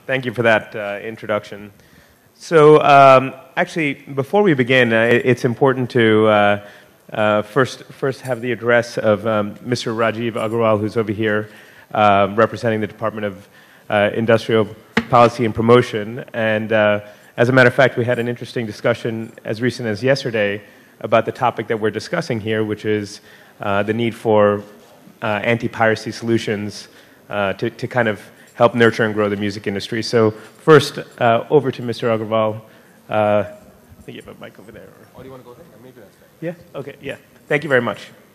Thank you for that introduction. So actually, before we begin, it's important to first have the address of Mr. Rajiv Agrawal, who's over here representing the Department of Industrial Policy and Promotion. And as a matter of fact, we had an interesting discussion as recent as yesterday about the topic that we're discussing here, which is the need for anti-piracy solutions to kind of help nurture and grow the music industry. So first, over to Mr. Agrawal. I think you have a mic over there. Oh, do you want to go there? Maybe that's better. Yeah? Okay, yeah. Thank you very much.